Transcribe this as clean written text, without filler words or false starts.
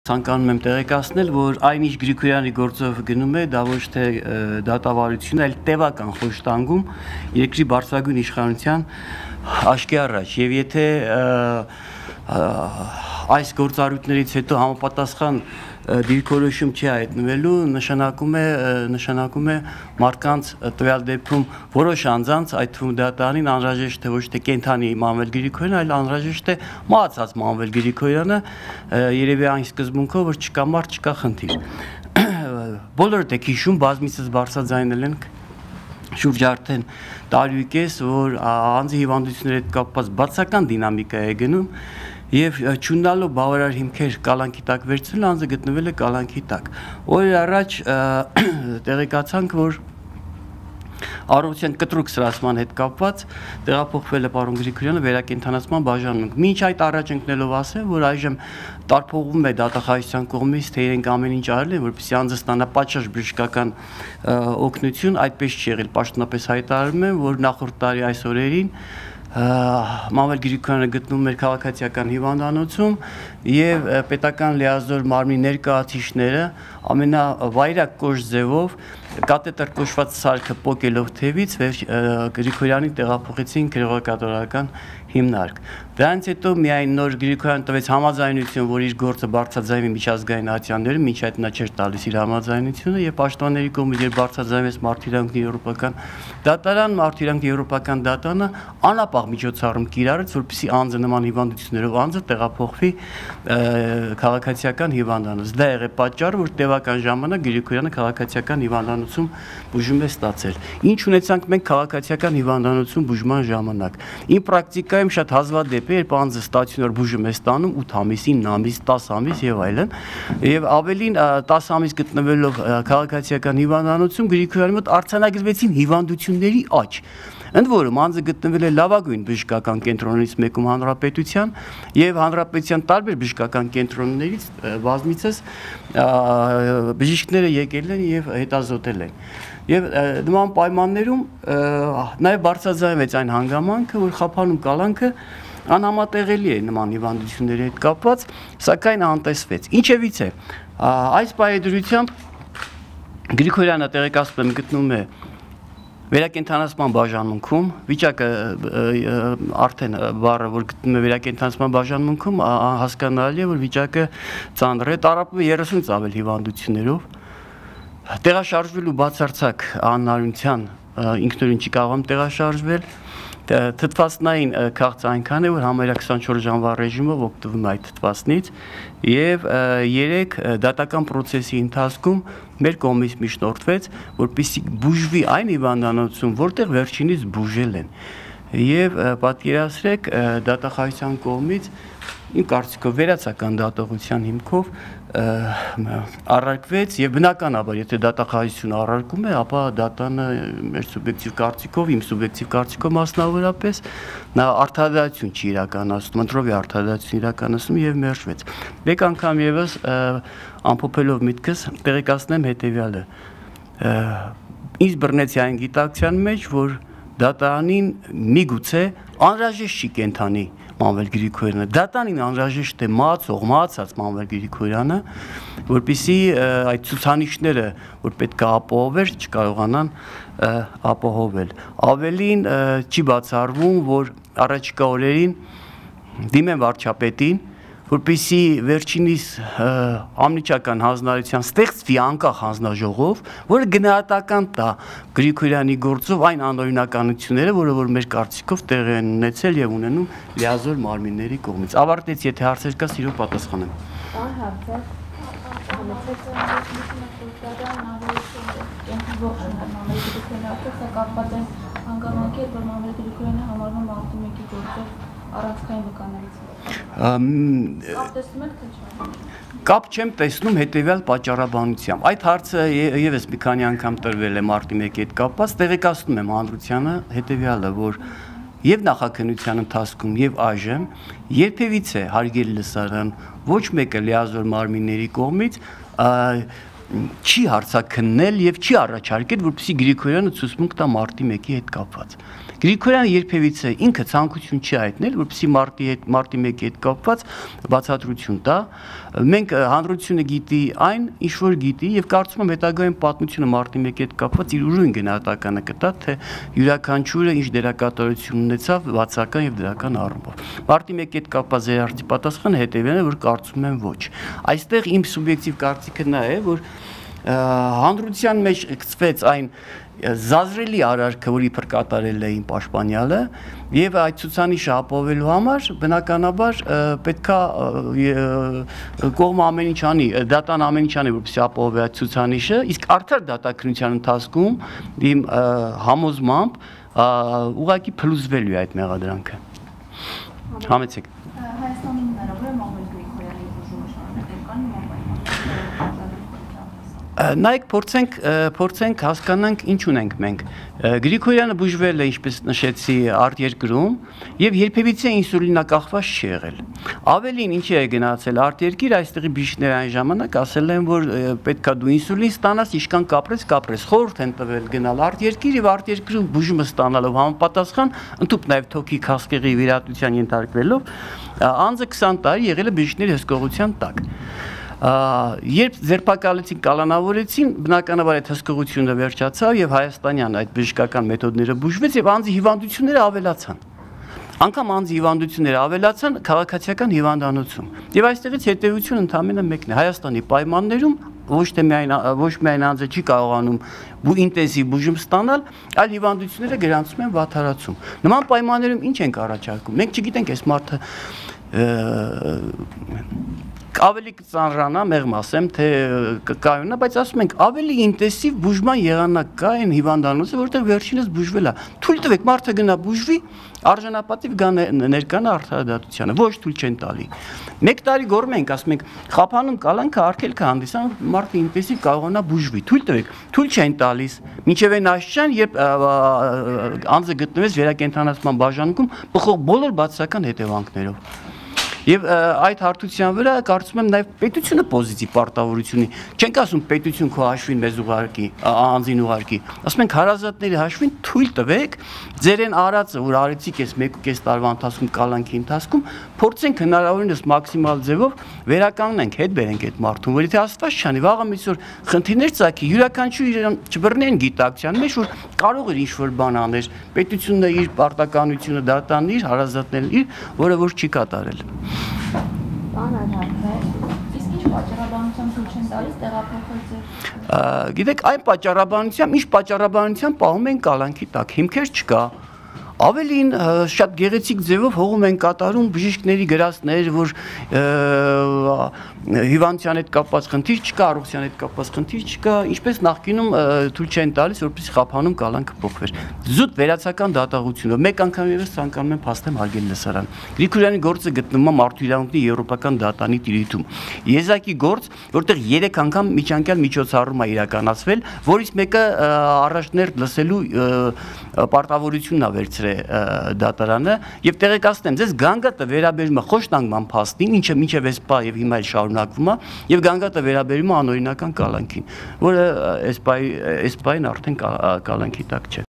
Ցանկանում եմ տեղեկացնել, որ այնինչ Գրիգորյանի գործով գնում է, դա ոչ թե դատավարություն, այլ տևական խոշտանգում երկրի բարձրագույն իշխանության աչքի առաջ, եւ եթե այս գործառույթներից հետո համապատասխան դիրքորոշում չի հայտնվելու, նշանակում է մարդկանց տվյալ դեպքում որոշ անձանց, այդ թվում դատարանին անհրաժեշտ է ոչ թե կենդանի Մանվել Գրիգորյանը, այլ անհրաժեշտ է մահացած Մանվել Գրիգորյանը, երևի այն սկզբունքով, որ չկա մարդ, չկա խնդիր։ Բոլորդ եք հիշում, բազմիցս բարձրաձայնել ենք շուրջ արդեն տարի ու կես, որ անձի հիվանդությունների հետ կապված բացական դինամիկա է գնում եւ չունենալով բավարար հիմքեր կալանքի տակ վերցնել, անձը գտնվել է կալանքի տակ։ Օրեր առաջ տեղեկացանք, որ առողջության կտրուկ սրացման հետ կապված տեղափոխվել է պարոն Գրիգորյանը վերակենդանացման բաժանմունք։ Մինչ այդ առաջ ընկնելով ասեմ, որ այժմ տարփողվում է դատախազության կողմից, թե իրենք ամեն ինչ արել են, որպեսզի անձը ստանա պատշաճ բժշկական օգնություն, այդպես չի եղել։ Պաշտոնապես հայտարարում եմ, որ նախորդ տարի այս օրերին Մանվել Գրիգորյանը գտնվում էր քաղաքացիական հիվանդանոցում եւ պետական լիազոր մարմնի ներկայացուցիչները ամենավայրակ կոշտ ձևով կաթետր կոչված սարքը պոկելով թևից Գրիգորյանին տեղափոխեցին քրեվակատորական հիմնարկ։ Դրանից հետո միայն նոր Գրիգորյանը տվեց համաձայնություն, որ իր գործը բարձրաձայնվի միջազգային ատյաններում, մինչ այդ նա չէր տալիս իր համաձայնությունը եւ պաշտպանների կողմից երբ բարձրաձայնվեց Մարդու եվրոպական դատարան, Մարդու եվրոպական դատարանը անապահ միջոցառում կիրառեց, որպեսզի անձը նման հիվանդություններով անձը տեղափոխվի քաղաքացիական հիվանդանոց։ Դա եղել պատճառը, որ տևական ժամանակ Գրիգորյանը քաղաքացիական հիվանդանոցում բուժում է ստացել։ Ինչ ունեցանք մենք քաղաքացիական հիվանդանոցում բուժման ժամանակ։ Իմ պրակտիկայում շատ հազվադեպ է, երբ անձը ստացիոնար բուժում է ստանում 8 ամիս, 9 ամիս, 10 ամիս եւ այլն, եւ ավելին 10 ամիս գտնվելով քաղաքացիական հիվանդանոցում Գրիգորյանի մոտ արձանագրվեցին հիվանդությունների աճ։ Ընդ որում անձը գտնվել է լավագույն բժշկական կենտրոններից մեկում հանրապետության եւ հանրապետության տարբեր բժշկական կենտրոններից բազմիցս բժիշկները եկել են եւ հետազոտել են։ Եվ նման պայմաններում նաեւ բարձրաձայնվեց այն հանգամանքը, որ խափանում կալանքը անհամատեղելի է նման հիվանդությունների հետ կապված, սակայն անտեսվեց։ Ինչևից է, այս պայմանությամբ Գրիգորյանը տեղեկացնում եմ գտնում է վերակենդանացման բաժանմունքում, վիճակը արդեն բառը, որ գտնում է վերակենդանացման բաժանմունքում, հասկանալի է, որ վիճակը ծանր է, տառապում է 30-ից ավել հիվանդություններով, տեղաշարժվելու բացարձակ անհնարինության ինքնուրույն չի կարողանում տեղաշարժվել, թթվածնային քաղց այնքան է, որ համարյա 24 ժամվա ռեժիմով օգտվում է այդ թթվածնից եւ 3 դատական պրոցեսի ընթացքում մեր կողմից միջնորդվեց, որպեսզի բուժվի այն հիվանդանոցում, որտեղ վերջինից բուժել են։ Եվ պատկերացրեք դատախազության կողմից իմ կարծիքով վերացական դատողության հիմքով առարկվեց եւ բնականաբար եթե դատախազությունը առարկում է, ապա դատանը մեր սուբյեկտիվ կարծիքով, իմ սուբյեկտիվ կարծիքով մասնավորապես նա արդարադատություն չի իրականացնում, ընտրովի արդարադատություն իրականացնում եւ մերժվեց։ Մեկ անգամ եւս ամփոփելով միտքս տեղեկացնեմ հետեւյալը։ Ինձ բռնեցի այն գիտակցության մեջ, որ դատարանին միգուցե անհրաժեշտ չի կենդանի Մանվել Գրիգորյանը, դատարանին անհրաժեշտ է մահացած Մանվել Գրիգորյանը, որպեսզի այդ ցուցանիշները, որ պետք է ապահովել, չկարողանան ապահովել։ Ավելին չի բացառվում, որ առաջիկա օրերին դիմեն վարչապետին, որպեսզի վերջինիս անմիջական հանձնարարության ստեղծվի անկախ հանձնաժողով, որը գնահատական տա Գրիգորյանի գործով այն անօրինականությունները, որը որ մեր կարծիքով տեղի են ունեցել եւ ունենում լիազոր մարմինների կողմից։ Ավարտեց, եթե հարցեր կա, սիրով պատասխանեմ։ Կապ չեմ տեսնում հետևյալ պատճառաբանությամբ։ Այդ հարցը եւս մի քանի անգամ տրվել է մարտի 1-ի հետ կապված, տեղեկացնում եմ հանրությանը հետևյալը, որ եւ նախաքննության ընթացքում եւ այժմ երբևիցե հարգելի լսարան ոչ մեկը լիազոր մարմինների կողմից չի հարցաքննել եւ չի առաջարկել, որպեսզի Գրիգորյանը ցուցմունք տա մարտի 1-ի հետ կապված։ Գրիգորյանը երբևիցե ինքը ցանկություն չի հայտնել, որպեսզի մարտի 1-ի հետ կապված բացատրություն տա։ Մենք հանրությունը գիտի այն, ինչ որ գիտի, եւ կարծում եմ հետագայում պատմությունը մարտի 1-ի հետ կապված իր ուրույն գնահատականը կտա, թե յուրաքանչյուրը ինչ դերակատարություն ունեցավ բացական եւ դրական առումով։ Մարտի 1-ի հետ կապված ձեր արդի պատասխանը հետեւյալն է, որ կարծում եմ ոչ։ Այստեղ իմ սուբյեկտիվ կարծիքը նա է, որ հանրության մեջ գծվեց այն զազրելի արարքը, որ իբր կատարել էին պաշտպանյալը, եւ այդ ցուցանիշը ապահովելու համար բնականաբար պետքա կողմը ամեն ինչ անի, դատան ամեն ինչ անի, որպեսզի ապահովի այդ ցուցանիշը, իսկ արդար դատաքննության ընթացքում իմ համոզմամբ ուղղակի փլուզվելու է այդ մեղադրանքը։ Համեցեք։ Հայաստանի հնարավոր է Մամուլ Գրիգորյանի բուժումը շարունակել կան Նայեք, փորձենք հասկանանք ինչ ունենք մենք։ Գրիգորյանը բուժվել է, ինչպես նշեցի, արտերկրում եւ երբևիցե ինսուլինակախված չի եղել։ Ավելին ինչի է գնացել արտերկիր, այստեղի բժիշկները այն ժամանակ ասել են, որ պետքա դու ինսուլին ստանաս, իշքան կապրես, խորհուրդ են տվել գնալ արտերկիր եւ արտերկրում բուժումը ստանալով համապատասխան, ընդհանուր նաեւ թոքի քասկեղի վիրատության ենթարկվելով, անձը 20 տարի եղել է բժիշկների հսկողության տակ։ Երբ ձերբակալեցին, կալանավորեցին, բնականաբար այդ հսկողությունը վերջացավ եւ հայաստանյան այդ բժշկական մեթոդները բուժվեց եւ անձի հիվանդությունները ավելացան։ Անկամ անձի հիվանդությունները ավելացան քաղաքացիական հիվանդանոցում։ Եվ այստեղից հետեւությունը ընդամենը մեկն է՝ Հայաստանի պայմաններում ոչ միայն անձը չի կարողանում ինտենսիվ բուժում ստանալ, այլ հիվանդությունները գրանցում են վատթարացում։ Նման պայմաններում ինչ ենք առաջարկում։ Մենք չգիտենք այս մարդը ավելի կծանրանա, մեղմ ասեմ, թե կայունա, բայց ասում ենք ավելի ինտենսիվ բուժման եղանակ կա այն հիվանդանոցը, որտեղ վերջինս բուժվել է։ Թույլ տվեք մարդը գնա բուժվի, արժանապատիվ գա ներկանա արդարադատությանը, ոչ թույլ չեն տալի։ 1 տարի գոռում ենք, ասում ենք, խափանում կալանքը արգելքը հանդիսանում, մարդը ինտենսիվ կարողանա բուժվի։ Թույլ տվեք, թույլ չեն տալիս։ Մինչև այն աշխան, երբ անձը գտնվեց վերակենդանացման բաժանմունքում, բոլոր բացասական հետևանքներով։ Եվ այդ հարթության վրա կարծում եմ նաև պետությունը պոզիտիվ պարտավորություն ունի։ Չենք ասում պետություն քո հաշվին մեզ ուղարկի, անձին ուղարկի։ Ասում ենք հարազատների հաշվին թույլ տվեք ձեր այն արածը, որ արեցիք այս 1.5 տարվա ընթացքում կալանքի ընթացքում, փորձենք հնարավորինս մաքսիմալ ձևով վերականգնենք, հետ բերենք այդ մարդուն, որ եթե Աստված չանի, վաղը մի օր խնդիրներ ծագի, յուրաքանչյուր իրան չբռնեն գիտակցության մեջ, որ կարող էր ինչ-որ բան անել, պետությունն իր պարտականությունը դատան իր, հարազատներն իր, որը որ չի կատարել։ Իսկ ինչ պատճառաբանությամբ ցույց են տալիս տեղափոխել ձեր։ Գիտեք, այն պատճառաբանությամբ, ինչ պատճառաբանությամբ պահում են կալանքի տակ, հիմքեր չկա։ Ավելին շատ գեղեցիկ ձևով հողում են կատարում բժիշկների գրածներ, որ հիվանդության հետ կապված խնդիր չկա, առողջության հետ կապված խնդիր չկա, ինչպես նախկինում թույլ չեն տալիս, որպեսզի խափանում կալանքը փոխվեր։ Զուտ վերացական դատողությունով մեկ անգամ եւս ցանկանում եմ փաստեմ հարգել լսարան։ Գրիգորյանի գործը գտնվում է Մարդու իրավունքի եվրոպական դատանի տիրույթում։ Եզակի գործ, որտեղ 3 անգամ միջանկյալ միջոցառում է իրականացվել, որից մեկը առաջներ լսելու պարտավորությունն է վերցրել դատարանը եւ տեղեկացնեմ ձեզ գանգատը վերաբերում է խոշտանգման փաստին, ինչը մինչեւ էսպա եւ հիմա էլ շարունակվում է եւ գանգատը վերաբերում է անօրինական կալանքին, որը էսպային արդեն կալանքի տակ չէ։